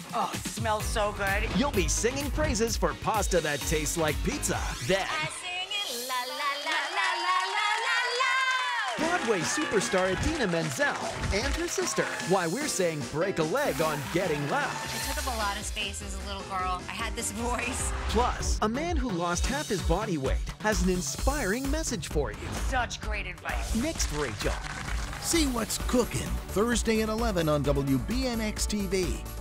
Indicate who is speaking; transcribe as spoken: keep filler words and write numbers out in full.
Speaker 1: Oh, it smells so good.
Speaker 2: You'll be singing praises for pasta that tastes like pizza. Then,
Speaker 1: I sing it la la la la la la la la.
Speaker 2: Broadway superstar Idina Menzel and her sister. Why we're saying break a leg on Getting Loud.
Speaker 3: I took up a lot of space as a little girl. I had this voice.
Speaker 2: Plus, a man who lost half his body weight has an inspiring message for you.
Speaker 1: Such great advice.
Speaker 2: Next, Rachel.
Speaker 4: See what's cooking Thursday at eleven on W B N X T V.